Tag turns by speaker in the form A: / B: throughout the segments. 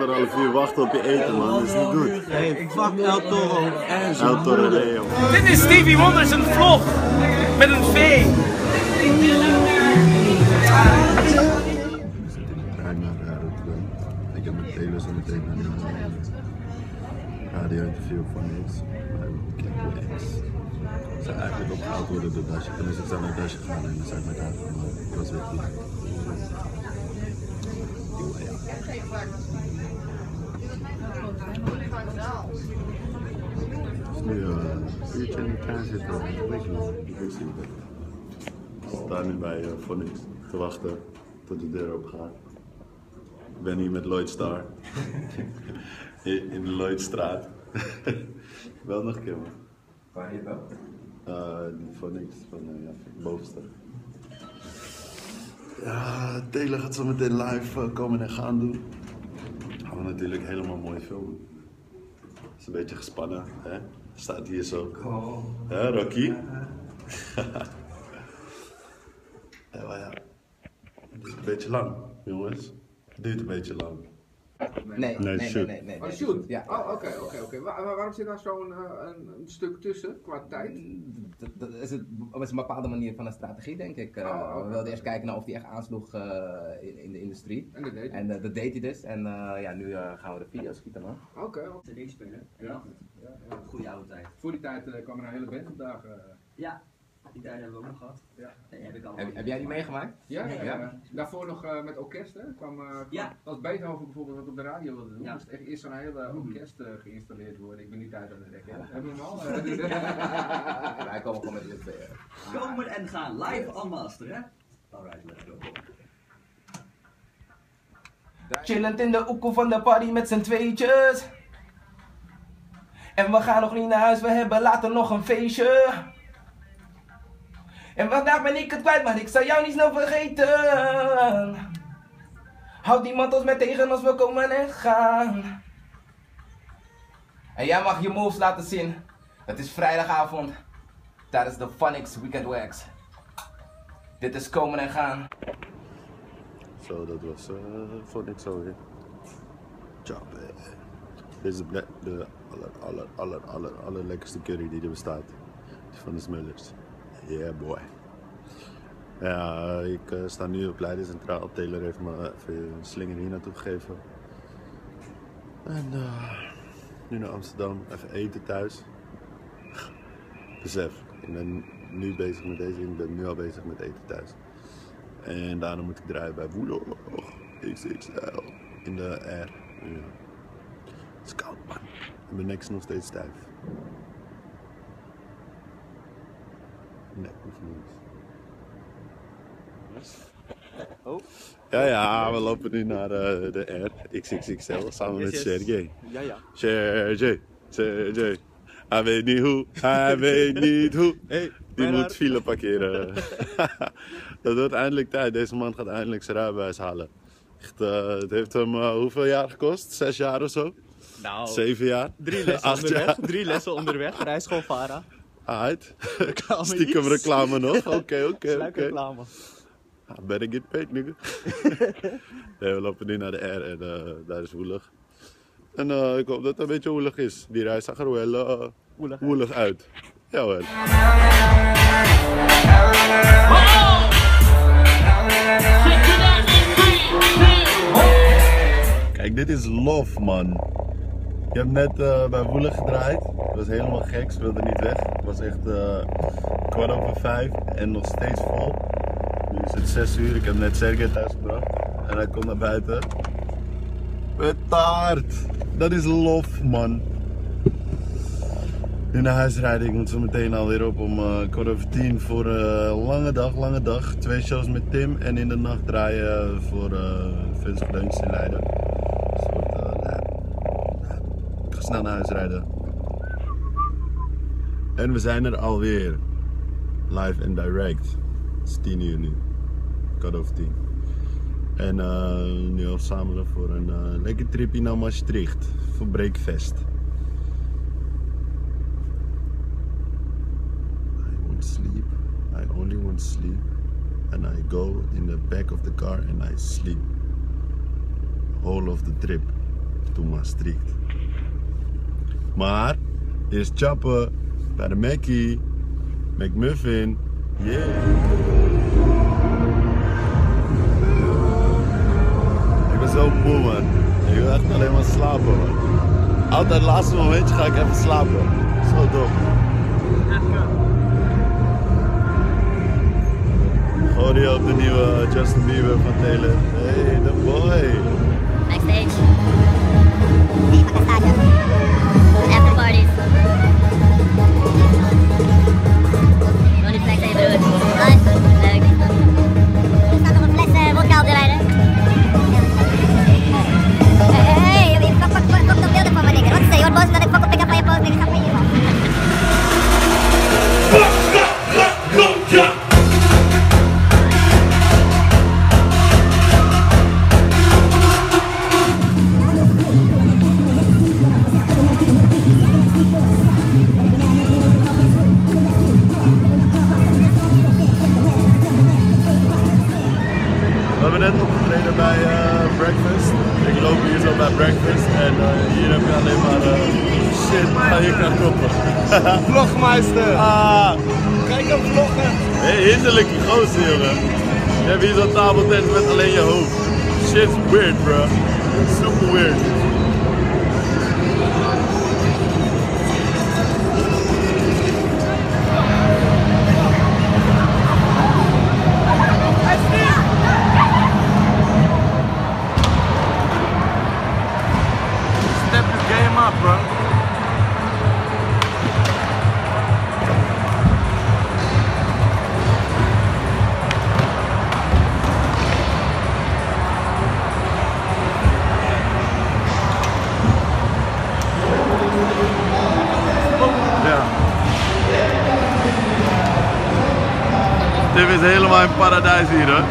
A: 1,5 uur wachten op je eten, man. Dat is niet goed.
B: Hey, fuck El Toro en zijn
A: El Toro Leo.
C: Dit is Stevie Wonder zijn vlog met een V.
A: We zitten in de trein naar Rotterdam. Ik heb met Taylor zo meteen een radio-interview van niks. Maar ik heb niks. Ze zijn eigenlijk opgehaald worden door Dasje. Tenminste, ik zou naar Dasje gaan en dan zei ik met haar van, ik was weer te laat. Nu een uurtje in de trein zitten, een beetje lang. Ik sta nu bij Phonics te wachten tot de deur open gaat. Ik ben hier met Lloyd Star in de Lloydstraat. Wel nog een keer, man.
D: Waar je wel?
A: Die Phonics van bovenste. Ja, Taylor gaat zo meteen live komen en gaan doen. Gaan we natuurlijk helemaal mooi filmen. Is een beetje gespannen, hè? Staat hier zo.
D: Oh.
A: Ja, Rocky. Ja, maar ja. Het duurt een beetje lang, jongens. Het duurt een beetje lang.
D: Nee.
E: Oh, shoot?
D: Ja.
E: Oh, oké. Waarom zit daar zo'n een stuk tussen qua tijd?
D: Dat is een bepaalde manier van een strategie, denk ik. We wilden eerst kijken naar of hij echt aansloeg in de industrie.
E: En dat deed hij.
D: En dat deed hij dus. En ja, nu gaan we de video schieten, man.
E: Oké.
F: CD spelen.
E: Ja.
F: Goeie oude tijd.
E: Voor die tijd kwam er een hele band op dagen.
F: Ja, die tijd hebben we ook nog gehad.
E: Ja.
F: Nee, heb ik al.
D: Heb jij die meegemaakt?
E: Ja.
D: Ja.
E: Daarvoor nog met orkest, hè?
F: Ja.
E: Als Beethoven bijvoorbeeld wat op de radio wilde doen,
F: Ja.
E: moest echt eerst zo'n hele orkest geïnstalleerd worden. Ik ben niet uit aan de rek, hè? Hebben we hem al?
D: Wij komen gewoon met dit.
F: Komen en gaan, live on master, hè? Alright, let's go.
G: Chillend in de oekoe van de party met z'n tweetjes. En we gaan nog niet naar huis, we hebben later nog een feestje. En vandaag ben ik het kwijt, maar ik zal jou niet snel vergeten. Houd die mantels met tegen als we komen en gaan. En jij mag je moves laten zien. Het is vrijdagavond tijdens de Phonics Weekend Wax. Dit is komen en gaan.
A: Zo, dat was Phonics alweer. Ciao, dit is de allerlekkerste curry die er bestaat. Die van de Smullers. Yeah boy. Ja, ik sta nu op Leidencentraal. Taylor heeft me even een slinger hier naartoe gegeven. En nu naar Amsterdam. Even eten thuis. Besef, ik ben nu bezig met deze. Ik ben nu al bezig met eten thuis. En daarna moet ik draaien bij Woelo XXL in de R. Ja. Het is koud, man. En mijn nek is nog steeds stijf. Nee, hoeft niet.
B: Oh.
A: Ja, we lopen nu naar de R, XXXL, samen met Sergej.
B: Ja.
A: Sergej. Hij weet niet hoe, hij weet niet hoe.
B: Hey,
A: Die moet file parkeren. Dat wordt eindelijk tijd. Deze man gaat eindelijk zijn rijbewijs halen. Echt, het heeft hem hoeveel jaar gekost? 6 jaar of zo?
B: Nou,
A: 7 jaar?
B: 3 lessen
A: 8
B: onderweg.
A: jaar?
B: 3 lessen onderweg. Rijschoolvara.
A: Uit. Stiekem reclame nog. Oké.
B: Sluikreclame.
A: Better get paid, nigga. Nee, we lopen nu naar de R en daar is woelig. En ik hoop dat het een beetje woelig is. Die reis zag er wel woelig uit. Jawel. Kijk, dit is lof, man. Ik heb net bij Woelig gedraaid. Het was helemaal gek, ze wilden niet weg. Het was echt 5:15 en nog steeds vol. Nu is het 6 uur, ik heb net Sergej thuis gebracht. En hij komt naar buiten. Met taart! Dat is lof, man. Nu naar huis rijden, ik moet zo meteen alweer op om 10:15 voor een lange dag. 2 shows met Tim en in de nacht draaien voor Vince Gedeuntjes in Leiden. Dus ik ga snel naar huis rijden. En we zijn er alweer. Live en direct. Het is 10 uur nu. 10:15. En nu al samen voor een lekker tripje naar Maastricht. Voor Breakfest. Sleep. I only want sleep, and I go in the back of the car and I sleep. Whole of the trip. to Maastricht. Maar eerst chappen bij de Mackie, McMuffin, yeah. Ik ben zo moe, man. Ik wil echt alleen maar slapen, man. Altijd het laatste momentje ga ik even slapen. Zo dom. Choreo op de nieuwe Justin Bieber van Taylor. Hey, the boy.
H: Backstage. Nee, wat staat er? After parties. Gewoon die flex even doen. Nice. Leuk. Er staat nog een fles wodka op de rijden. Hey, fuck de beelden van me, nigga. Wat is dat? Je wordt boos omdat ik fuck op pick-up van je post, nigga. Snap je?
A: We hebben net opgetreden bij Breakfast. Ik loop hier zo bij Breakfast en hier heb je alleen maar shit, ga je kan koppen.
B: Vlogmeister. Kijk hem vloggen.
A: Hey, hinderlijke gozer, jongen. Je hebt hier zo'n tafeltent met alleen je hoofd. Shit's weird, bro. Super weird.
B: Step this game up, bro.
A: Ja. Dit is helemaal een paradijs hier, hoor.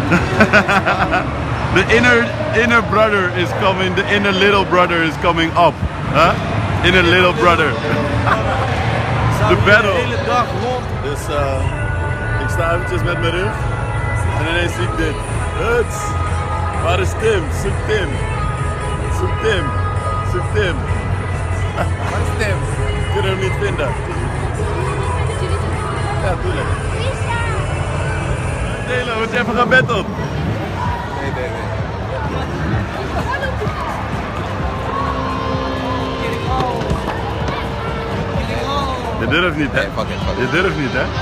A: The inner brother is coming, the inner little brother is coming up. Huh? Inner little brother. The battle.
B: De hele dag rond.
A: Dus ik sta eventjes met mijn rug en ineens zie ik dit. Huts! Waar is Tim? Zoek Tim. Zoek Tim. Zoek Tim.
B: Waar is Tim?
A: Kunnen hem niet vinden. Ja, tuurlijk. Delen, moet je even gaan bed op.
B: Nee.
A: Je durft niet, hè? Je durft niet, hè?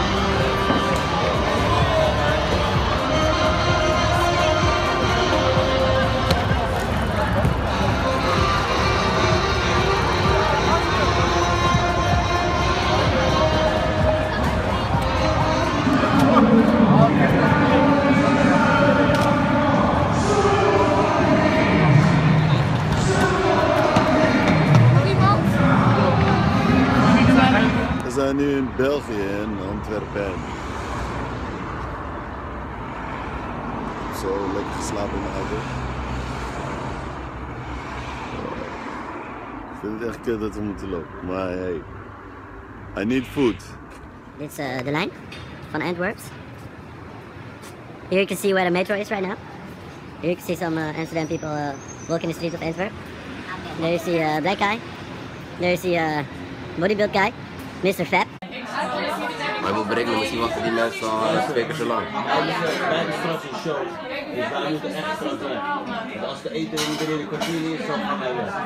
A: We zijn nu in België, in Antwerpen. Zo lekker geslapen in de auto. Ik vind het echt kut dat we moeten lopen, maar hey, I need food.
H: Dit is de lijn van Antwerp. Here you can see where the metro is right now. Here you can see some Amsterdam people walking the streets of Antwerp. There you see a black guy. There you see a bodybuild guy, Mr. Fab.
I: Maar ik moet berekenen, misschien wachten die mensen al 2 keer zo lang.
J: Wij hebben straks een show, dus wij moeten echt straks weg. Want als de eten niet binnen een kwartier is, dan gaan wij weg.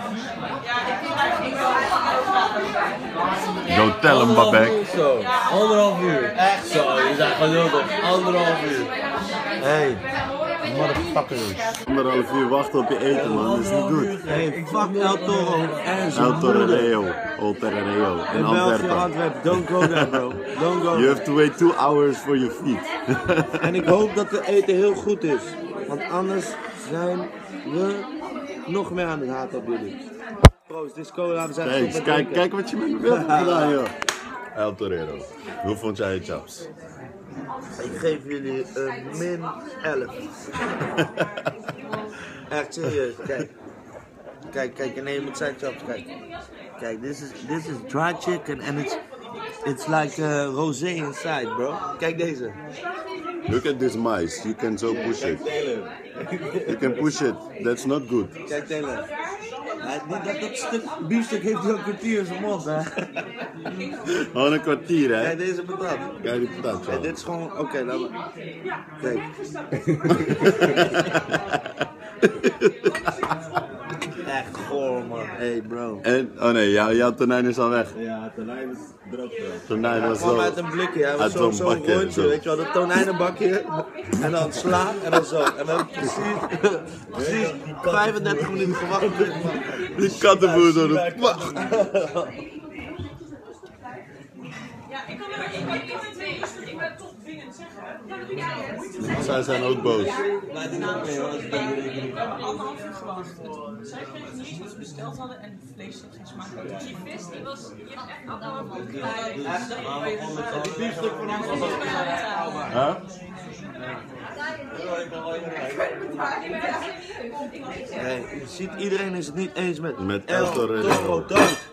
A: Go tell him, Babek.
J: Zo, 1,5 uur. Echt zo, je zijn geduldig. 1,5 uur. Hey, motherfuckers.
A: 1,5 uur wachten op je eten, man. Dat is niet goed.
J: Hey, fuck El Toro en
A: El Torreo. El Torreo. In Antwerpen.
J: Antwerpen, don't go there, bro. Don't go
A: You have to wait 2 hours for your feet.
J: En ik hoop dat de eten heel goed is. Want anders zijn we nog meer aan het haat op jullie. Proost, dit is cola, we zijn
A: Thanks.
J: gestopt met
A: Kijk wat je met me beeld hebt gedaan, joh. El Torero. Hoe vond jij je chaps?
J: Ik geef jullie een min 11. Echt serieus, kijk. Kijk, nee, je moet zijn chops, kijk. Kijk, this is dry chicken and it's like rosé inside, bro. Kijk deze.
A: Look at this mice. You can so push it. You can push it. That's not good.
J: Kijk Taylor. Dat stuk biefstuk heeft hij al een kwartier in zijn mond, hè?
A: Gewoon een kwartier, hè?
J: Kijk deze patat.
A: Kijk die patat,
J: Kijk, dit is gewoon, oké, laat maar. Kijk. Echt goor, man. Hey, bro.
A: En, oh nee, jouw tonijn is al weg.
J: Ja, tonijn is droog.
A: Tonijn was
J: kwam
A: zo.
J: uit een blikje, hij was
A: Uit
J: zo'n
A: zo'n bakje,
J: rondje,
A: zo.
J: weet je wel, dat tonijnenbakje. En dan sla en dan zo. En dan precies 35 minuten gewacht.
A: Die kattenvoer door de...
K: Ja, ik kan het twee rustig, ik ben toch dwingend zeggen.
A: Zij zijn ook boos.
K: We hebben 1,5 uur gewacht. Zij kregen niet wat ze besteld hadden en het vlees had geen smaak. Die vis die was echt anderhalf uur.
B: Die biefstuk van ons was ook
A: Huh?
J: Hey, je ziet, iedereen is het niet eens met
A: El Toro.
J: dood.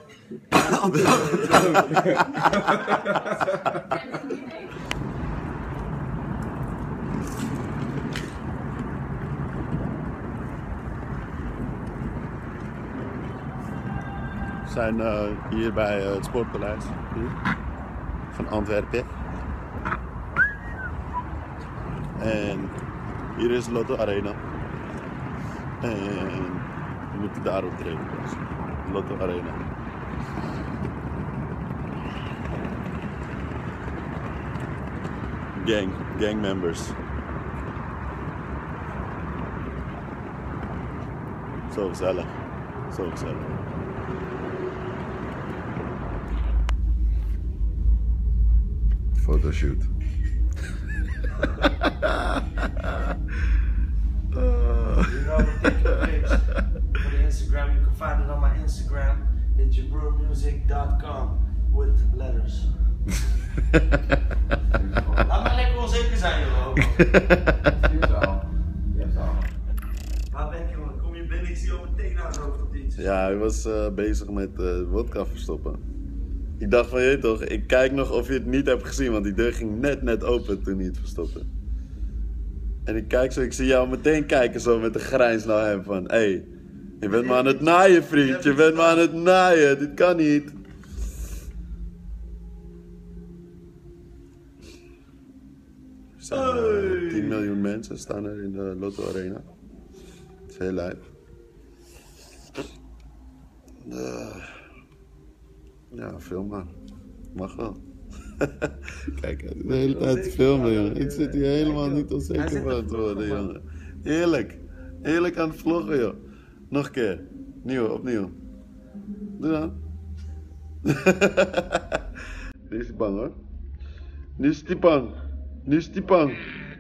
A: We zijn hier bij het Sportpaleis van Antwerpen. En hier is Lotto Arena. En we moeten daarop treden. Dus. Lotto Arena. Gang members. Zo gezellig. Zo gezellig. Photoshoot.
J: For the Instagram, you can find it on my Instagram. It's jabrurmusic.com with letters. Laat maar lekker onzeker zijn, joh. Waar ben je, jongen? Kom je binnen, ik zie al meteen aan zijn hoofd op iets.
A: Ja, hij was bezig met wodka verstoppen. Ik dacht van, je toch, ik kijk nog of je het niet hebt gezien, want die deur ging net open toen hij het verstopte. En ik kijk zo, ik zie jou meteen kijken zo met een grijns naar hem van, hé, je bent me aan het naaien, vriend, je bent me aan het naaien, dit kan niet. Er zijn 10 miljoen mensen staan er in de Lotto Arena. Het is heel lijp. Ja, film maar. Mag wel. Kijk, hij zit de hele tijd te filmen, jongen. Ik zit hier helemaal niet onzeker van te worden, jongen. Eerlijk. Eerlijk aan het vloggen, joh. Nog een keer. Opnieuw. Doe dan. Nu is die bang, hoor. Nu is die bang.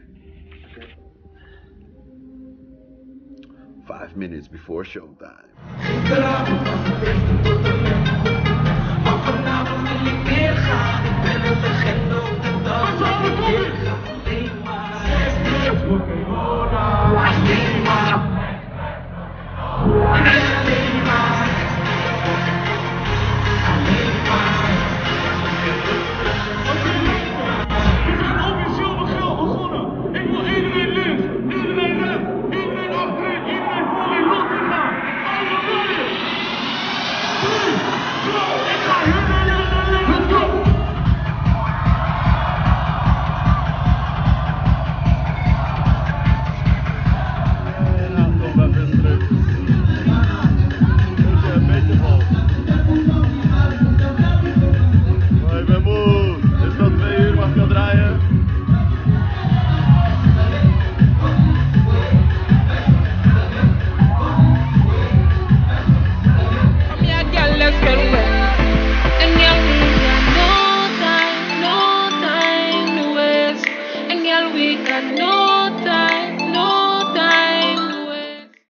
A: 5 minutes before showtime.
L: Vanavond wil ik weer gaan, ik ben een legende op de dag dat ik weer ga. Alleen maar, laat me maar.